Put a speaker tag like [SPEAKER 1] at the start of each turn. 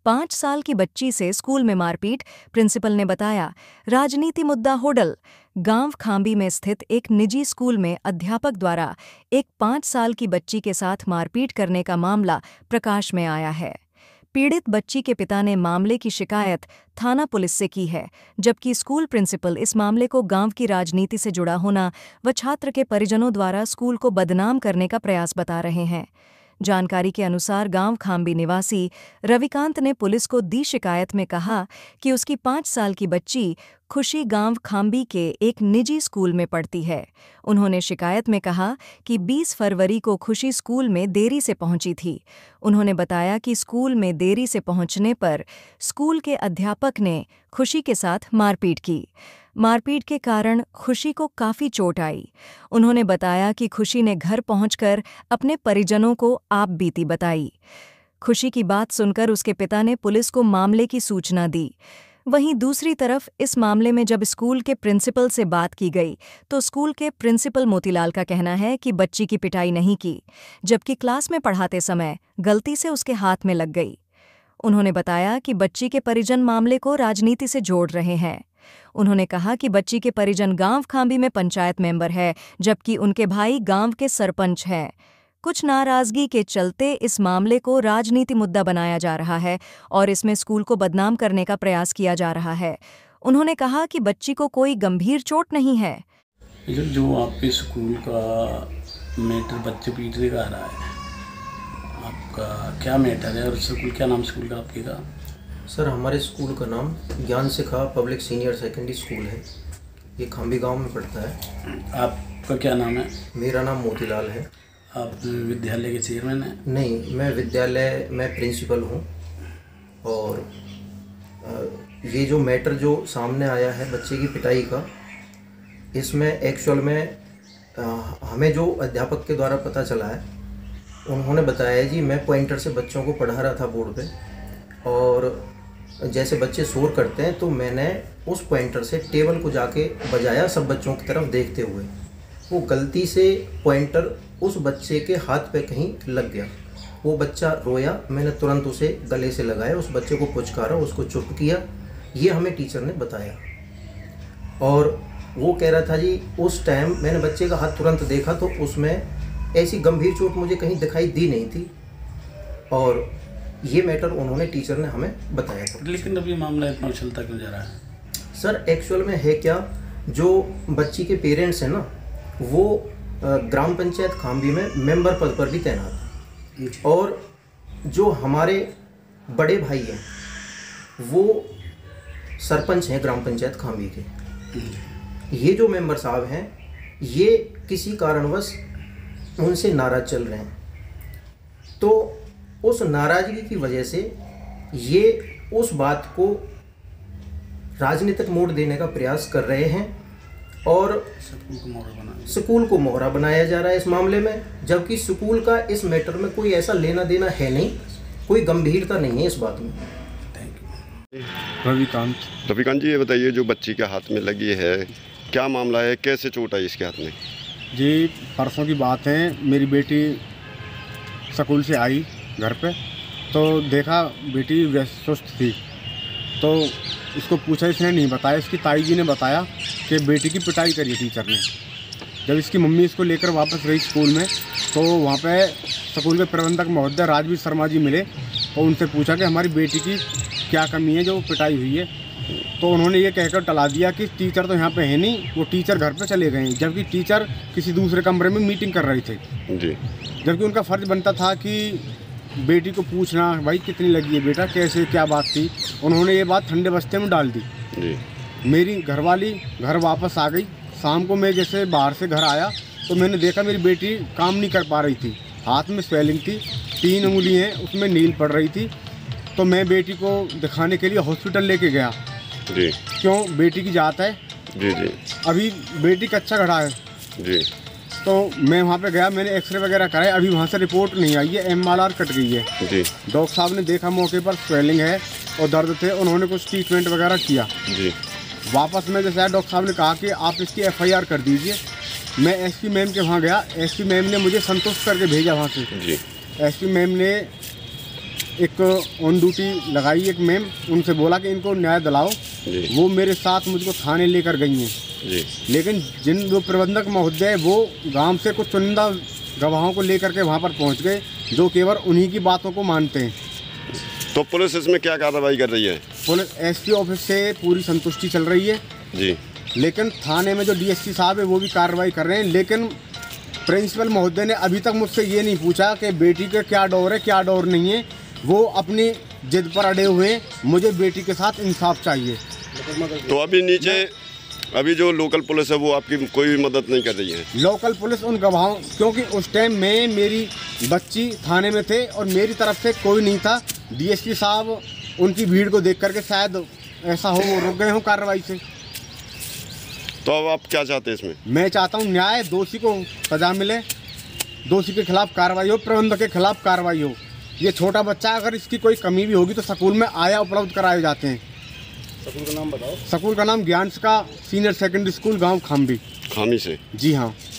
[SPEAKER 1] 5 साल की बच्ची से स्कूल में मारपीट, प्रिंसिपल ने बताया। राजनीति मुद्दा होडल। गांव खांबी में स्थित एक निजी स्कूल में अध्यापक द्वारा एक 5 साल की बच्ची के साथ मारपीट करने का मामला प्रकाश में आया है। पीड़ित बच्ची के पिता ने मामले की शिकायत थाना पुलिस से की है, जबकि स्कूल प्रिंसिपल इस मामले को गांव की राजनीति से जुड़ा होना व छात्र के परिजनों द्वारा स्कूल को बदनाम करने का प्रयास बता रहे हैं। जानकारी के अनुसार गांव खांबी निवासी रविकांत ने पुलिस को दी शिकायत में कहा कि उसकी 5 साल की बच्ची खुशी गांव खांबी के एक निजी स्कूल में पढ़ती है। उन्होंने शिकायत में कहा कि 20 फरवरी को खुशी स्कूल में देरी से पहुंची थी। उन्होंने बताया कि स्कूल में देरी से पहुंचने पर स्कूल के अध्यापक ने खुशी के साथ मारपीट की। मारपीट के कारण खुशी को काफ़ी चोट आई। उन्होंने बताया कि खुशी ने घर पहुंचकर अपने परिजनों को आप बीती बताई। खुशी की बात सुनकर उसके पिता ने पुलिस को मामले की सूचना दी। वहीं दूसरी तरफ इस मामले में जब स्कूल के प्रिंसिपल से बात की गई तो स्कूल के प्रिंसिपल मोतीलाल का कहना है कि बच्ची की पिटाई नहीं की, जबकि क्लास में पढ़ाते समय गलती से उसके हाथ में लग गई। उन्होंने बताया कि बच्ची के परिजन मामले को राजनीति से जोड़ रहे हैं। उन्होंने कहा कि बच्ची के परिजन गांव खांबी में पंचायत मेंबर है, जबकि उनके भाई गांव के सरपंच हैं। कुछ नाराजगी के चलते इस मामले को राजनीति मुद्दा बनाया जा रहा है और इसमें स्कूल को बदनाम करने का प्रयास किया जा रहा है। उन्होंने कहा कि बच्ची को कोई गंभीर चोट नहीं है।
[SPEAKER 2] जो आपके स्कूल का मैटर बच्चे पीटने का आ रहा है, आपका क्या मैटर है और स्कूल क्या नाम स्कूल का आपके का?
[SPEAKER 3] सर, हमारे स्कूल का नाम Gyan Shikha public senior secondary school है। ये खांबी गांव में पड़ता है।
[SPEAKER 2] आपका क्या नाम है?
[SPEAKER 3] मेरा नाम मोतीलाल है।
[SPEAKER 2] आप विद्यालय के चेयरमैन हैं?
[SPEAKER 3] नहीं, मैं विद्यालय में प्रिंसिपल हूँ। और ये जो मैटर जो सामने आया है बच्चे की पिटाई का, इसमें एक्चुअल में हमें जो अध्यापक के द्वारा पता चला है, उन्होंने बताया जी मैं पॉइंटर से बच्चों को पढ़ा रहा था बोर्ड पे, और जैसे बच्चे शोर करते हैं तो मैंने उस पॉइंटर से टेबल को जाके बजाया सब बच्चों की तरफ देखते हुए। वो गलती से पॉइंटर उस बच्चे के हाथ पे कहीं लग गया। वो बच्चा रोया, मैंने तुरंत उसे गले से लगाया, उस बच्चे को पुचकारा, उसको चुप किया। ये हमें टीचर ने बताया। और वो कह रहा था जी उस टाइम मैंने बच्चे का हाथ तुरंत देखा तो उसमें ऐसी गंभीर चोट मुझे कहीं दिखाई दी नहीं थी। और ये मैटर उन्होंने टीचर ने हमें बताया था।
[SPEAKER 2] लेकिन अब ये मामला इतना उछलता क्यों जा रहा है?
[SPEAKER 3] सर, एक्चुअल में है क्या, जो बच्ची के पेरेंट्स हैं ना, वो ग्राम पंचायत खांबी में मेंबर पद पर भी तैनात हैं। और जो हमारे बड़े भाई हैं वो सरपंच हैं ग्राम पंचायत खांबी के। ये जो मेंबर साहब हैं ये किसी कारणवश उनसे नाराज चल रहे हैं। तो उस नाराज़गी की वजह से ये उस बात को राजनीतिक मोड़ देने का प्रयास कर रहे हैं और स्कूल को मोहरा बनाया जा रहा है इस मामले में, जबकि स्कूल का इस मैटर में कोई ऐसा लेना देना है नहीं, कोई गंभीरता नहीं है इस बात में।
[SPEAKER 4] रविकांत जी, ये बताइए जो बच्ची के हाथ में लगी है क्या मामला है, कैसे चोट आई इसके हाथ में?
[SPEAKER 5] जी, परसों की बात है, मेरी बेटी स्कूल से आई घर पे तो देखा बेटी सुस्त थी, तो इसको पूछा, इसने नहीं बताया। इसकी ताई जी ने बताया कि बेटी की पिटाई करी टीचर ने। जब इसकी मम्मी इसको लेकर वापस गई स्कूल में तो वहाँ पे स्कूल के प्रबंधक महोदय राजवीर शर्मा जी मिले और उनसे पूछा कि हमारी बेटी की क्या कमी है जो पिटाई हुई है। तो उन्होंने ये कहकर टला दिया कि टीचर तो यहाँ पे है नहीं, वो टीचर घर पे चले गए हैं, जबकि टीचर किसी दूसरे कमरे में मीटिंग कर रहे थे जी। जबकि उनका फ़र्ज़ बनता था कि बेटी को पूछना, भाई कितनी लगी है बेटा, कैसे क्या बात थी। उन्होंने ये बात ठंडे बस्ते में डाल दी जी। मेरी घरवाली घर वापस आ गई। शाम को मैं जैसे बाहर से घर आया तो मैंने देखा मेरी बेटी काम नहीं कर पा रही थी, हाथ में स्वेलिंग थी, 3 उंगली हैं उसमें नील पड़ रही थी। तो मैं बेटी को दिखाने के लिए हॉस्पिटल लेके गया जी। क्यों, बेटी की जात है जी जी, अभी बेटी का अच्छा घड़ा है जी। तो मैं वहाँ पे गया, मैंने एक्सरे वगैरह कराए, अभी वहाँ से रिपोर्ट नहीं आई है, MRR कट गई है जी। डॉक्टर साहब ने देखा मौके पर स्वेलिंग है और दर्द थे, उन्होंने कुछ ट्रीटमेंट वगैरह किया जी। वापस में जैसे डॉक्टर साहब ने कहा कि आप इसकी FIR कर दीजिए। मैं SP मैम के वहाँ गया, SP मैम ने मुझे संतुष्ट करके भेजा वहाँ से जी। SP मैम ने एक ऑन ड्यूटी लगाई एक मैम, उनसे बोला कि इनको न्याय दिलाओ।
[SPEAKER 4] जी।
[SPEAKER 5] वो मेरे साथ मुझको थाने लेकर गई हैं।
[SPEAKER 4] जी।
[SPEAKER 5] लेकिन जिन जो प्रबंधक महोदय वो गांव से कुछ चुनिंदा गवाहों को लेकर के वहां पर पहुंच गए, जो केवल उन्हीं की बातों को मानते हैं।
[SPEAKER 4] तो पुलिस इसमें क्या कार्रवाई कर रही है?
[SPEAKER 5] पुलिस एसपी ऑफिस से पूरी संतुष्टि चल रही है
[SPEAKER 4] जी।
[SPEAKER 5] लेकिन थाने में जो डीएसपी साहब है वो भी कार्रवाई कर रहे हैं। लेकिन प्रिंसिपल महोदय ने अभी तक मुझसे ये नहीं पूछा कि बेटी का क्या डर है, क्या डर नहीं है। वो अपनी जिद पर अड़े हुए हैं, मुझे बेटी के साथ इंसाफ चाहिए।
[SPEAKER 4] तो अभी नीचे अभी जो लोकल पुलिस है वो आपकी कोई भी मदद नहीं कर रही है?
[SPEAKER 5] लोकल पुलिस उन गवाहों, क्योंकि उस टाइम में मेरी बच्ची थाने में थे और मेरी तरफ से कोई नहीं था। डीएसपी साहब उनकी भीड़ को देख करके शायद ऐसा हो वो रुक गए हों कार्रवाई से।
[SPEAKER 4] तो अब आप क्या चाहते हैं इसमें?
[SPEAKER 5] मैं चाहता हूँ न्याय, दोषी को सजा मिले, दोषी के खिलाफ कार्रवाई हो, प्रबंधक के खिलाफ कार्रवाई हो। ये छोटा बच्चा, अगर इसकी कोई कमी भी होगी तो स्कूल में आया उपलब्ध कराए जाते हैं।
[SPEAKER 2] स्कूल का नाम बताओ।
[SPEAKER 5] स्कूल का नाम ज्ञान का सीनियर सेकेंडरी स्कूल, गांव खाम्बी।
[SPEAKER 4] खामी से?
[SPEAKER 5] जी हाँ।